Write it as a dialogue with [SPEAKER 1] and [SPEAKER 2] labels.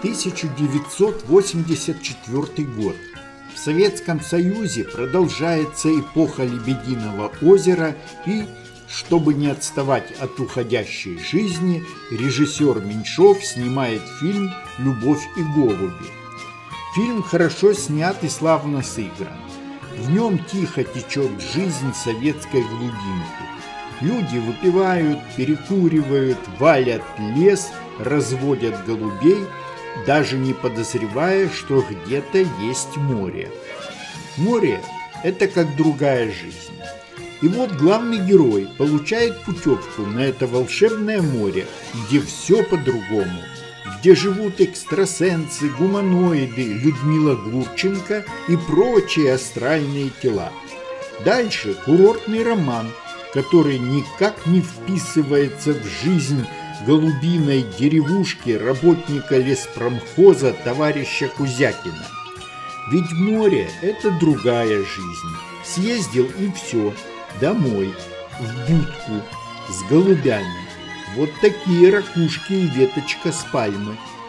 [SPEAKER 1] 1984 год. В Советском Союзе продолжается эпоха Лебединого озера, и, чтобы не отставать от уходящей жизни, режиссер Меньшов снимает фильм «Любовь и голуби». Фильм хорошо снят и славно сыгран. В нем тихо течет жизнь советской глубинки. Люди выпивают, перекуривают, валят лес, разводят голубей, даже не подозревая, что где-то есть море. Море – это как другая жизнь. И вот главный герой получает путевку на это волшебное море, где все по-другому, где живут экстрасенсы, гуманоиды, Людмила Гурченко и прочие астральные тела. Дальше курортный роман, который никак не вписывается в жизнь голубиной деревушки работника леспромхоза товарища Кузякина. Ведь море – это другая жизнь. Съездил и все, домой, в будку, с голубями. Вот такие ракушки и веточка с пальмы.